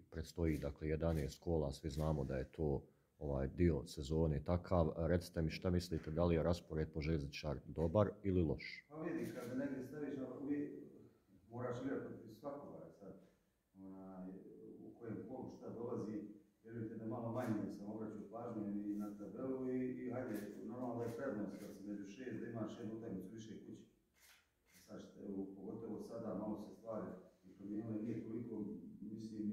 predstoji dakle 11 kola, svi znamo da je to dio sezone takav. Recite mi šta mislite, da li je raspored po željezničar dobar ili loš? Pa vidi, kada negdje staviš, moraš gledati protiv svakoga sad, u kojem kolu šta dolazi, vjerujte da malo manje sam obraćao pažnju i na tabelu i hajde, normalno da je prednost kad si među 6, da imaš jednu utakmicu više kući. Sad, pogotovo sada malo se stvari i promijenile, nije toliko, mislim,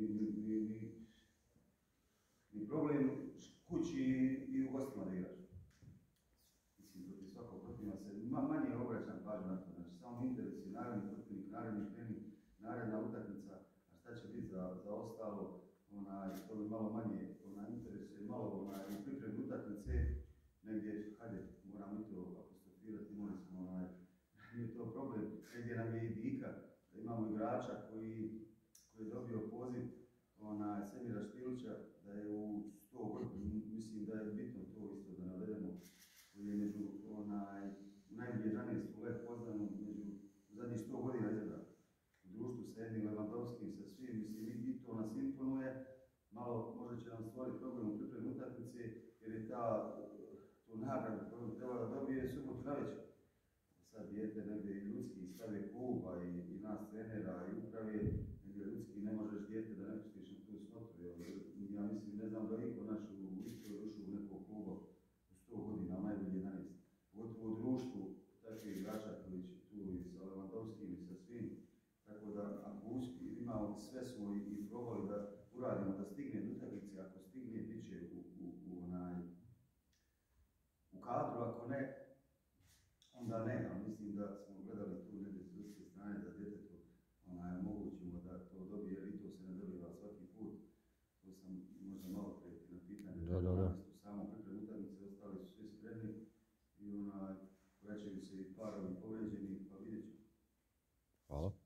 ni problem kući i u gostima da igraš. Mislim, protiv svakog protivna se manje obraćam pažnju na to. Znači, samo interesi, naredni protivnik, naredni trening, naredna utakmica, a šta će biti za ostalo, to bi malo manje interesuje, malo i pripremu utakmice, negdje, hajde, moram i to apostrofirati, imali smo nije to problem, negdje nam je i dika, da imamo igrača koji je dobio poziv Semira Štilića, da je u 100 godina, mislim da je bitno to isto da navedemo, koji je među najbolje 11 let poznan u zadnjih 100 godina izgleda. U društvu sa jednim Lewandowskim, sa svim, mislim i to nas imponuje. Malo možda će nam stvoriti problem u pripremi utakmice, jer je tu nagradu koju treba da dobije subotu navečer. Sad dijete negdje i ljudski stave kluba i nas trenera i uprave, negdje ljudski ne možeš dijete da ne pustiš na tu snotu. Ja mislim, ne znam da je iko naš u istoj dušu u nekog kluba u 100 godina, najbolje 11. Pogotovo u društvu takvih igrača koji će tu i sa Lewandowskim i sa svim. Tako da ako uspije, imamo sve smo i probali da uradimo da stigne do utakmice, ako stigne bit će u kadru, ako ne, onda ne, ali mislim da smo gledali tu negdje s ljudske strane da djetetu omogućimo da to dobije, jer i to se ne dobiva svaki put. To sam možda malo prije na pitanje. U samom pripremu utakmice ostali su svi spremni i vraćaju se i parovi povređeni, pa vidjet ćemo. Hvala.